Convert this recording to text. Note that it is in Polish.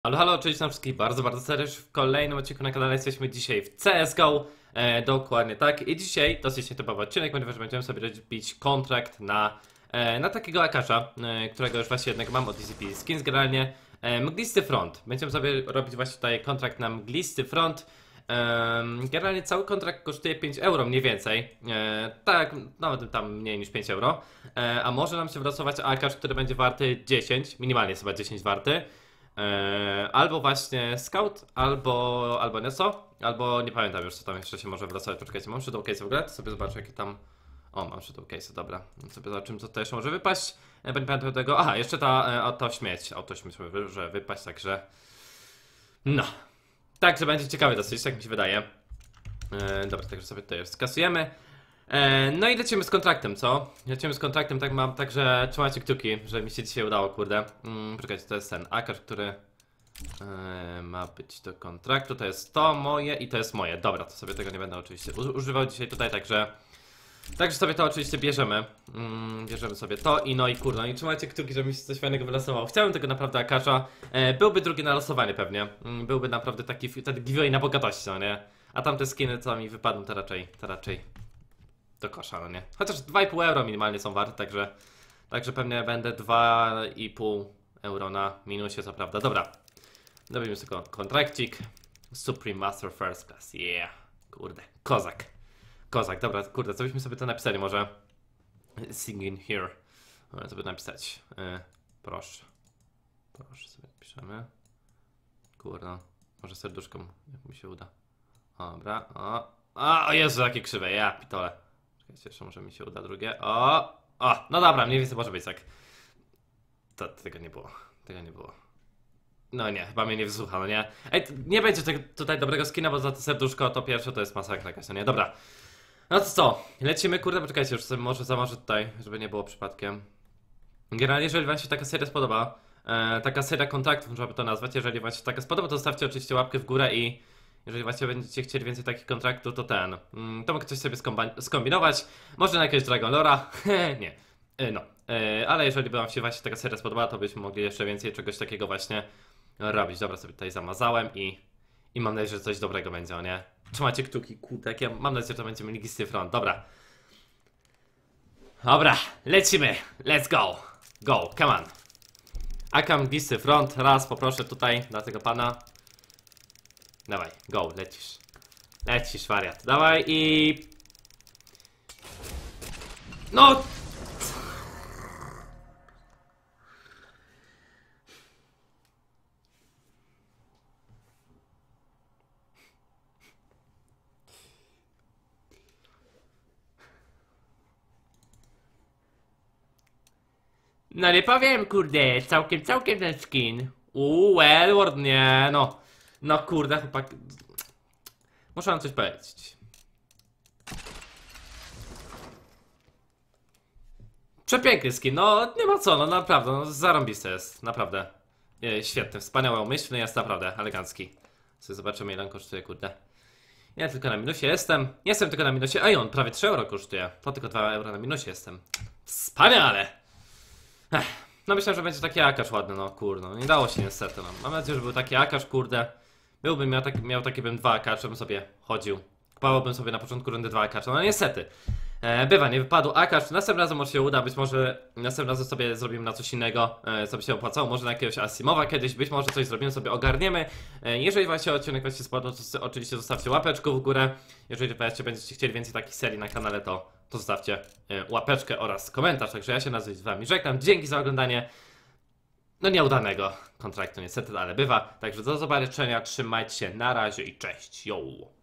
Halo, halo, cześć na wszystkich bardzo serdecznie w kolejnym odcinku na kanale. Jesteśmy dzisiaj w CSGO, dokładnie tak. I dzisiaj dosyć nietypowy odcinek, ponieważ będziemy sobie robić kontrakt na takiego akasza, którego już właśnie jednego mam od DCP Skins generalnie. Mglisty front. Będziemy sobie robić właśnie tutaj kontrakt na mglisty front. Generalnie cały kontrakt kosztuje 5 euro mniej więcej. Tak, nawet tam mniej niż 5 euro. A może nam się wylosować akasz, który będzie warty 10, minimalnie jest chyba 10 warty. Albo właśnie Scout, albo Neso, albo nie pamiętam już co tam jeszcze się może wylosować. Poczekajcie, mam Shadow Case w ogóle? To sobie zobaczę jakie tam... O, mam Shadow Case, dobra. Sobie zobaczymy co tutaj jeszcze może wypaść. Nie pamiętam tego... Aha, jeszcze ta autośmieć może wypaść, także... No. Także będzie ciekawe dosyć, tak mi się wydaje. Dobra, także sobie tutaj skasujemy. No i lecimy z kontraktem, co? Lecimy z kontraktem, tak mam, także trzymajcie kciuki, że mi się dzisiaj udało, kurde. Poczekajcie, to jest ten akasz, który ma być do kontraktu. To jest to moje i to jest moje. Dobra, to sobie tego nie będę oczywiście używał dzisiaj tutaj, także sobie to oczywiście bierzemy. Bierzemy sobie to i no i kurde, no i trzymajcie kciuki, żeby mi się coś fajnego wylosowało. Chciałem tego naprawdę akasza. Byłby drugi na losowanie pewnie. Byłby naprawdę taki giveaway na bogatości, no nie? A tamte skiny, co mi wypadną, to raczej do kosza, no nie? Chociaż 2,5 euro minimalnie są warte, także pewnie będę 2,5 euro na minusie, co prawda. Dobra, robimy sobie kontrakcik. Supreme Master First Class, yeah. Kurde, kozak, dobra, kurde, co byśmy sobie to napisali może? Singing here. Dobra, sobie napisać. Proszę sobie piszemy. Kurde, może serduszką, jak mi się uda. Dobra, o Jezu, jakie krzywe, ja pitole. Czekajcie, jeszcze może mi się uda drugie. No dobra, mniej więcej może być tak. Tego nie było. No nie, chyba mnie nie wysłucha, no nie. Ej, nie będzie tutaj dobrego skina, bo za to serduszko to pierwsze to jest masakra jakaś, no nie, dobra. No to co, lecimy, kurde, poczekajcie, już sobie może założę tutaj, żeby nie było przypadkiem. Generalnie, jeżeli wam się taka seria spodoba, taka seria kontraktów, można by to nazwać, jeżeli wam się taka spodoba, to zostawcie oczywiście łapkę w górę i jeżeli właśnie będziecie chcieli więcej takich kontraktów, to to mogę coś sobie skombinować. Może na jakiegoś Dragon Lora. Nie. Ale jeżeli by wam się właśnie taka seria spodobała, to byśmy mogli jeszcze więcej czegoś takiego właśnie robić. Dobra, sobie tutaj zamazałem i mam nadzieję, że coś dobrego będzie, o nie? Trzymajcie kciuki, kutek. Ja mam nadzieję, że to będzie mglisty front. Dobra, lecimy. Let's go. Go, come on. Aka mglisty front. Raz poproszę tutaj dla tego pana. Dawaj, go, lecisz. Lecisz, wariat. Dawaj i... No! No nie powiem, kurde, całkiem ten skin. Wellward, nie, no. No kurde, chłopak. Muszę wam coś powiedzieć. Przepiękny skin, no nie ma co, no naprawdę, no zarąbisty jest, naprawdę. Świetny, wspaniały, umyślny jest, naprawdę, elegancki. Sobie zobaczymy ile on kosztuje, kurde. Ja tylko na minusie jestem. Nie jestem tylko na minusie, ej on prawie 3 euro kosztuje. To tylko 2 euro na minusie jestem. Wspaniale! No myślę, że będzie taki akasz ładny, no kurde, no nie dało się niestety, no. Mam nadzieję, że był taki akasz, kurde. Miał takie bym 2 akasze, bym sobie chodził. Kupowałbym sobie na początku rundy 2 akasze, no niestety. Bywa, nie wypadł akasz, następnym razem może się uda, być może następnym razem sobie zrobimy na coś innego, co by się opłacało, może na jakiegoś Asimowa kiedyś, być może coś zrobimy, sobie ogarniemy. Jeżeli właśnie odcinek wam się spodobał, to oczywiście zostawcie łapeczkę w górę. Jeżeli właśnie będziecie chcieli więcej takich serii na kanale, to zostawcie łapeczkę oraz komentarz. Także ja się nazywam z wami żegnam, dzięki za oglądanie. No nieudanego kontraktu niestety, ale bywa. Także do zobaczenia, trzymajcie się, na razie i cześć, yo!